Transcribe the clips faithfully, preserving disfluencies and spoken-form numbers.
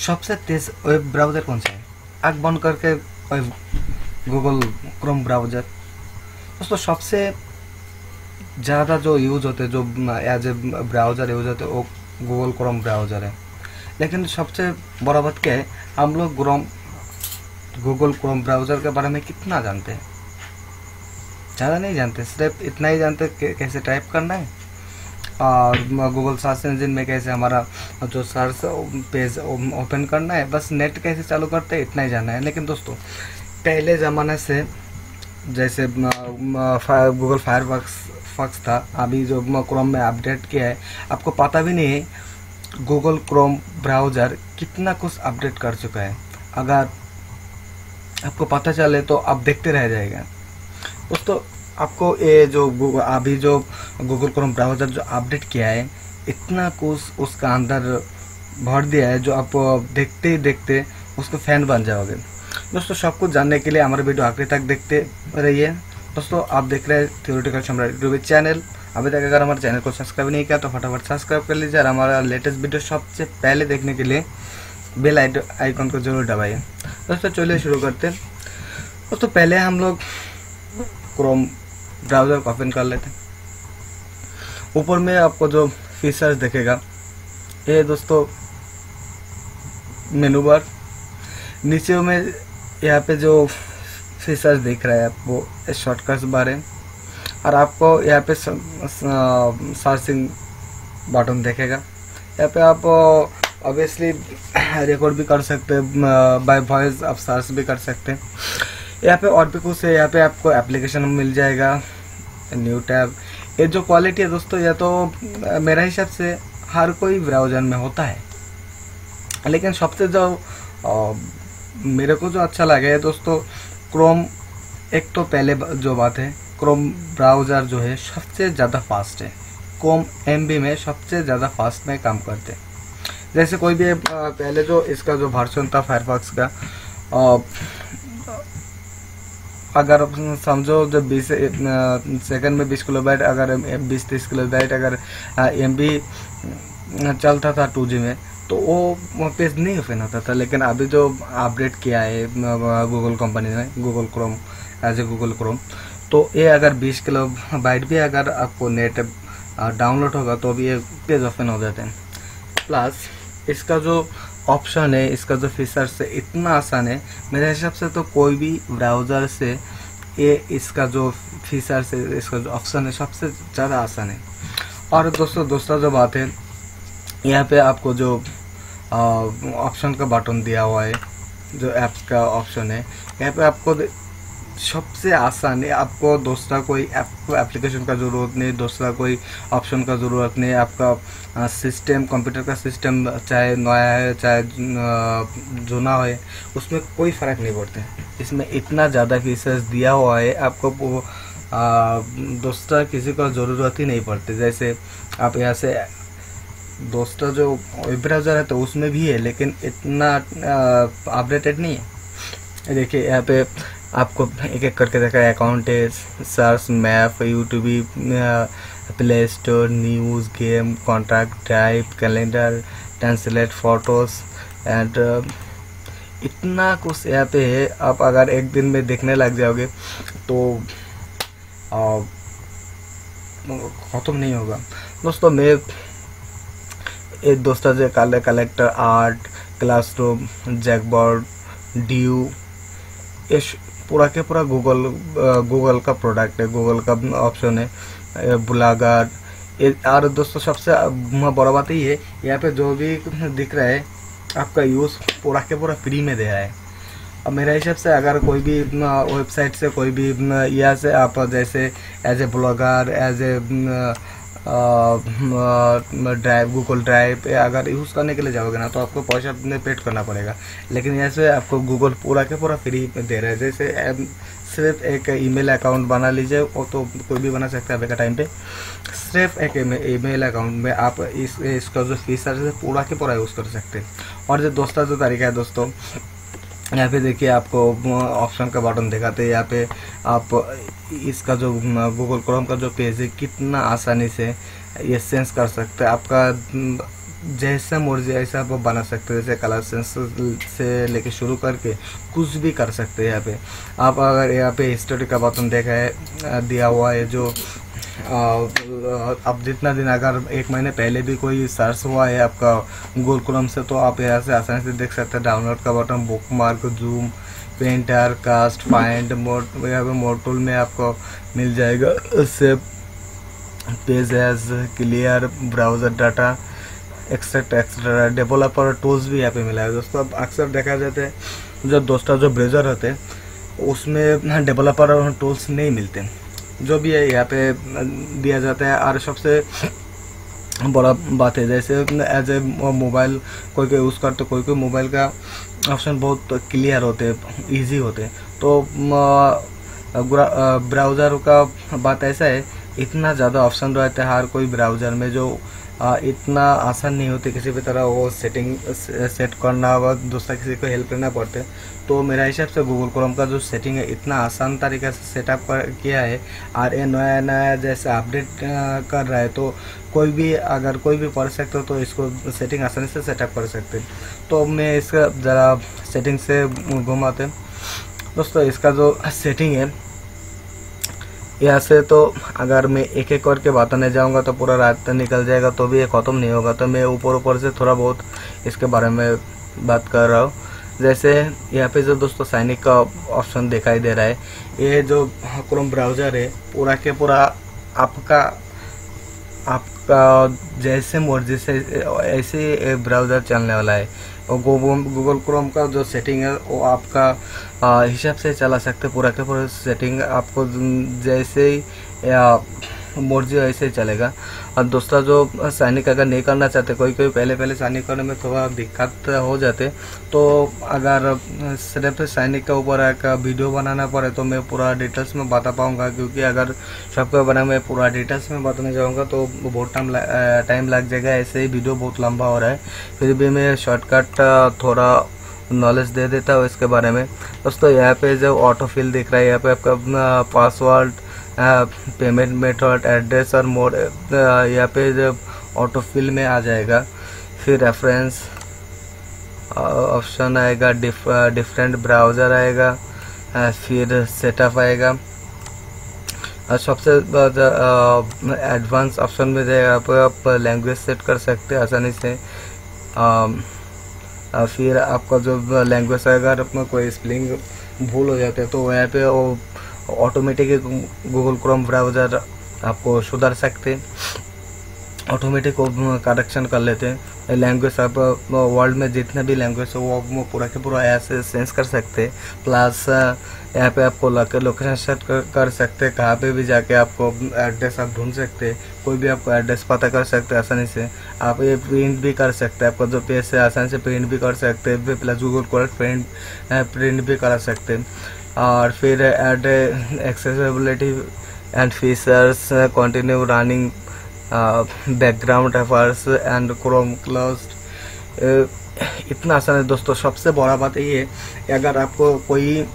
सबसे तेज web browser कौन सा है? आँख बंद करके गूगल क्रोम ब्राउज़र। दोस्तों सबसे ज़्यादा जो यूज़ होते हैं, जो एज ए ब्राउज़र यूज़ होते हैं, वो गूगल क्रोम ब्राउज़र है। लेकिन सबसे बड़ा बात क्या है, हम लोग क्रोम गूगल क्रोम ब्राउज़र के बारे में कितना जानते हैं? ज़्यादा नहीं जानते, सिर्फ इतना ही जानते कि कैसे टाइप करना है और गूगल सर्च इंजन में कैसे हमारा जो सर्च पेज ओपन करना है, बस नेट कैसे चालू करते हैं, इतना ही जानना है। लेकिन दोस्तों पहले ज़माने से जैसे गूगल फायरफॉक्स फॉक्स था, अभी जो क्रोम में अपडेट किया है, आपको पता भी नहीं है गूगल क्रोम ब्राउज़र कितना कुछ अपडेट कर चुका है। अगर आपको पता चले तो आप देखते रह जाएगा। दोस्तों आपको ये जो गूगल अभी जो गूगल क्रोम ब्राउज़र जो अपडेट किया है, इतना कुछ उसका अंदर भर दिया है जो आप देखते ही देखते उसको फ़ैन बन जाओगे। दोस्तों सब कुछ जानने के लिए हमारे वीडियो आखिर तक देखते रहिए। दोस्तों आप देख रहे हैं थ्योरेटिकल सम्राट यूट्यूब चैनल। अभी तक अगर हमारे चैनल को सब्सक्राइब नहीं किया तो फटाफट सब्सक्राइब कर लीजिए और हमारा लेटेस्ट वीडियो सबसे पहले देखने के लिए बेल आइकन को जरूर दबाइए। दोस्तों चलिए शुरू करते हैं। दोस्तों पहले हम लोग क्रोम ब्राउज़र को ओपन कर लेते हैं। ऊपर में आपको जो फीचर्स दिखेगा, ये दोस्तों मेनू बार, नीचे में यहाँ पे जो फीचर्स दिख रहा है आपको शॉर्टकट्स बार है, और आपको यहाँ पे सर्चिंग बटन देखेगा। यहाँ पे आप ऑब्वियसली रिकॉर्ड भी कर सकते हैं, बाय वॉइस आप सर्च भी कर सकते हैं। यहाँ पे और भी कुछ है, यहाँ पे आपको एप्लीकेशन मिल जाएगा, न्यू टैब। ये जो क्वालिटी है दोस्तों, यह तो मेरा हिसाब से हर कोई ब्राउज़र में होता है, लेकिन सबसे जो आ, मेरे को जो अच्छा लगा है दोस्तों, क्रोम, एक तो पहले जो बात है, क्रोम ब्राउज़र जो है सबसे ज़्यादा फास्ट है। क्रोम एमबी में सबसे ज़्यादा फास्ट में काम करते हैं। जैसे कोई भी पहले जो इसका जो वर्जन था फायरफॉक्स का, आ, अगर समझो जो बीस सेकंड में बीस किलोबाइट, अगर बीस तीस किलोबाइट अगर एम बी चलता था टू जी में, तो वो पेज नहीं ओपन होता था। लेकिन अभी जो अपडेट किया है गूगल कंपनी ने, Google Chrome as a Google Chrome, तो ये अगर बीस किलोबाइट भी अगर आपको नेट डाउनलोड होगा तो भी ये पेज ओपन हो जाते हैं। प्लस इसका जो ऑप्शन है, इसका जो फीचर्स है, इतना आसान है मेरे हिसाब से, तो कोई भी ब्राउज़र से ये इसका जो फीचर्स है, इसका जो ऑप्शन है, सबसे ज़्यादा आसान है। और दोस्तों दूसरा जो बात है, यहाँ पे आपको जो ऑप्शन का बटन दिया हुआ है, जो ऐप्स का ऑप्शन है, यहाँ पे आपको सबसे आसान है। आपको दूसरा कोई ऐप एप्लीकेशन का ज़रूरत नहीं, दूसरा कोई ऑप्शन का ज़रूरत नहीं। आपका सिस्टम, कंप्यूटर का सिस्टम चाहे नया है चाहे जुना है, उसमें कोई फ़र्क नहीं पड़ता है। इसमें इतना ज़्यादा फीचर्स दिया हुआ है, आपको वो दूसरा किसी का ज़रूरत ही नहीं पड़ती। जैसे आप यहाँ से दूसरा जो वेब ब्राउज़र है तो उसमें भी है, लेकिन इतना अपडेटेड नहीं है। देखिए यहाँ पे आपको एक एक करके देखा है, अकाउंट है, search, map, YouTube, play store, news, game, contact, drive, calendar, translate, photos and इतना कुछ यहाँ पे है। आप अगर एक दिन में देखने लग जाओगे तो ख़त्म नहीं होगा। दोस्तों मैं एक दोस्तों जो काले collector, art, classroom, jamboard, due, ये पूरा के पूरा गूगल गूगल का प्रोडक्ट है, गूगल का ऑप्शन है, ब्लॉगर। और दोस्तों सबसे बड़ा बात ये है, यहाँ पे जो भी दिख रहा है आपका यूज़ पूरा के पूरा फ्री में दे रहा है। अब मेरे हिसाब से अगर कोई भी वेबसाइट से, कोई भी यहाँ से आप जैसे as a Blogger, as a Drive, Google Drive अगर यूज़ करने के लिए जाओगे ना, तो आपको पैसा अपने पेड करना पड़ेगा। लेकिन ऐसे आपको गूगल पूरा के पूरा फ्री दे रहा है। जैसे सिर्फ एक ईमेल अकाउंट बना लीजिए, वो तो कोई भी बना सकता है अभी का टाइम पे। सिर्फ एक ईमेल अकाउंट में आप इस इसका जो फीचर है पूरा के पूरा यूज़ कर सकते हैं। और जो दूसरा जो तरीका है दोस्तों, यहाँ पे देखिए आपको ऑप्शन का बटन दिखाते हैं। यहाँ पे आप इसका जो गूगल क्रोम का जो पेज है, कितना आसानी से ये सेंस कर सकते हैं। आपका जैसा मर्जी ऐसा आप बना सकते हो। जैसे कलर सेंस से लेके शुरू करके कुछ भी कर सकते हैं यहाँ पे आप। अगर यहाँ पे हिस्टोरी का बटन देखा है दिया हुआ है जो अब जितना दिन अगर एक महीने पहले भी कोई सर्च हुआ है आपका गूगल क्रोम से तो आप यहाँ से आसानी से देख सकते हैं। डाउनलोड का button, bookmark, zoom, painter, cast, find, mode, यहाँ पे मोड टूल में आपको मिल जाएगा। Save page as, clear, browser data, extract extra, developer tools भी यहाँ पे मिला है दोस्तों। अब अक्सर देखा जाता है जो दोस्तों जो ब्राउज़र होते हैं उसमें डेवलपर टूल्स नहीं मिलते, जो भी है यहाँ पे दिया जाता है। और सबसे बड़ा बात है जैसे एज ए मोबाइल कोई कोई यूज़ करते, कोई कोई मोबाइल का ऑप्शन बहुत क्लियर होते हैं, ईजी होते हैं। तो ब्राउज़र का बात ऐसा है इतना ज़्यादा ऑप्शन रहता है हर कोई ब्राउज़र में जो आ, इतना आसान नहीं होती किसी भी तरह वो सेटिंग सेट करना व दूसरा किसी को हेल्प करना पड़ते। तो मेरा हिसाब से गूगल क्रोम का जो सेटिंग है इतना आसान तरीके से सेटअप कर किया है और ये नया नया जैसे अपडेट कर रहा है तो कोई भी अगर कोई भी पढ़ सकते हो तो इसको सेटिंग आसानी से सेटअप कर सकते। तो मैं इसका ज़रा सेटिंग से घुमाते दोस्तों। इसका जो सेटिंग है यहाँ से तो अगर मैं एक एक करके बताने जाऊँगा तो पूरा रात निकल जाएगा तो भी ये ख़त्म नहीं होगा। तो मैं ऊपर ऊपर से थोड़ा बहुत इसके बारे में बात कर रहा हूँ। जैसे यहाँ पे जो दोस्तों साइनिक का ऑप्शन दिखाई दे रहा है, ये जो क्रोम ब्राउज़र है पूरा के पूरा आपका आपका जैसे मर्जी से ऐसे ब्राउज़र चलने वाला है। और गूगल क्रोम का जो सेटिंग है वो आपका हिसाब से चला सकते, पूरा के पूरा सेटिंग आपको जैसे ही मर्जी वैसे ही चलेगा। और दूसरा जो साइनिक अगर नहीं करना चाहते, कोई कोई पहले पहले साइनिक करने में थोड़ा दिक्कत हो जाते, तो अगर सिर्फ साइनिक के ऊपर एक वीडियो बनाना पड़े तो मैं पूरा डिटेल्स में बता पाऊँगा, क्योंकि अगर सबको बना मैं पूरा डिटेल्स में बताने जाऊँगा तो बहुत टाइम टाइम लग जाएगा। ऐसे ही वीडियो बहुत लंबा हो रहा है, फिर भी मैं शॉर्टकट थोड़ा नॉलेज दे देता हूँ इसके बारे में। दोस्तों यहाँ पे जो ऑटो फिल दिख रहा है, यहाँ पे आपका पासवर्ड, पेमेंट मेथड, एड्रेस और मोड यहाँ पे जब ऑटो फिल में आ जाएगा। फिर रेफरेंस ऑप्शन आएगा, डिफ, डिफरेंट ब्राउज़र आएगा, फिर सेटअप आएगा। और सबसे एडवांस ऑप्शन में जाएगा यहाँ पे आप लैंग्वेज सेट कर सकते हैं आसानी से। आ, फिर आपका जो लैंग्वेज आएगा अगर अपना कोई स्पेलिंग भूल हो जाते हैं तो यहाँ पे वो ऑटोमेटिक गूगल क्रोम ब्राउज़र आपको सुधार सकते, ऑटोमेटिक करेक्शन कर लेते हैं। लैंग्वेज आप वर्ल्ड में जितने भी लैंग्वेज है वो पूरा के पूरा ऐसे सेंस कर सकते। प्लस यहाँ पे आपको लोकेशन सेट कर, कर सकते, कहाँ पे भी जाके आपको एड्रेस आप ढूंढ सकते, कोई भी आपको एड्रेस पता कर सकते आसानी से। आप ये प्रिंट भी कर सकते, आपका जो पेज है आसानी से प्रिंट भी कर सकते, plus Google Chrome print print भी करा सकते। और फिर add accessibility and features, continue running background efforts and Chrome closed. इतना आसान है दोस्तों। सबसे बड़ा बात ये है अगर आपको कोई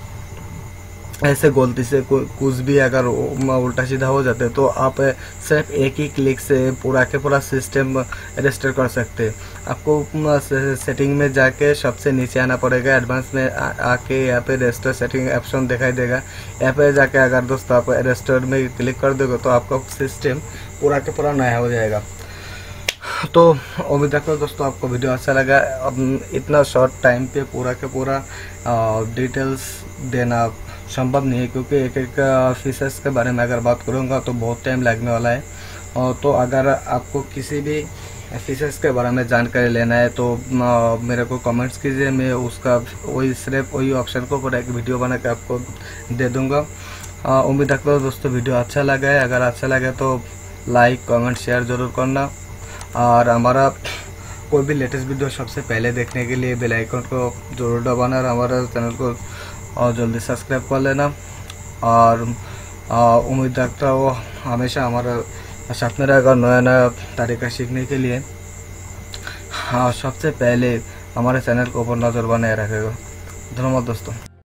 ऐसे गलती से कोई कुछ भी अगर उल्टा सीधा हो जाते तो आप सिर्फ एक ही क्लिक से पूरा के पूरा सिस्टम रजिस्टर कर सकते। आपको सेटिंग में जाके सबसे नीचे आना पड़ेगा, एडवांस में आ, आके यहाँ पे रजिस्टर सेटिंग ऑप्शन दिखाई देगा। यहाँ पे जाके अगर दोस्तों आप रजिस्टर में क्लिक कर दोगे तो आपका सिस्टम पूरा के पूरा नया हो जाएगा। तो उम्मीद रखता हूँ दोस्तों आपको वीडियो अच्छा लगा। अब इतना शॉर्ट टाइम पे पूरा के पूरा डिटेल्स देना संभव नहीं है, क्योंकि एक एक फीचर्स के बारे में अगर बात करूँगा तो बहुत टाइम लगने वाला है। और तो अगर आपको किसी भी फीचर्स के बारे में जानकारी लेना है तो मेरे को कमेंट्स कीजिए, मैं उसका वही सिर्फ वही ऑप्शन को पूरा एक वीडियो बना के आपको दे दूँगा। उम्मीद रखता हूँ दोस्तों वीडियो अच्छा लगा है। अगर अच्छा लगे तो लाइक कमेंट शेयर ज़रूर करना, और हमारा कोई भी लेटेस्ट वीडियो सबसे पहले देखने के लिए बेल आइकन को जरूर दबाना और हमारे चैनल को और जल्दी सब्सक्राइब कर लेना। और उम्मीद रखता हूँ हमेशा हमारा साथ में रहेगा नया नया तरीका सीखने के लिए। हाँ, सबसे पहले हमारे चैनल को ऊपर नज़र बनाए रखेगा। धन्यवाद दोस्तों।